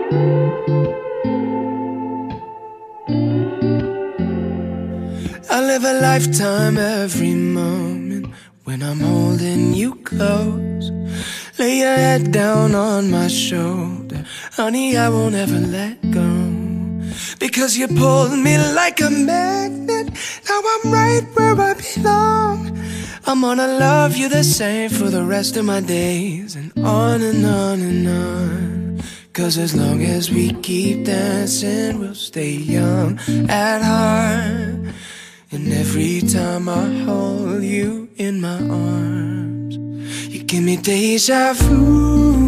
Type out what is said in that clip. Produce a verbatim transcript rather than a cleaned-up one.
I live a lifetime every moment when I'm holding you close. Lay your head down on my shoulder, honey, I won't ever let go. Because you pulled me like a magnet, now I'm right where I belong. I'm gonna love you the same for the rest of my days, and on and on and on. Cause as long as we keep dancing, we'll stay young at heart. And every time I hold you in my arms, you give me deja vu.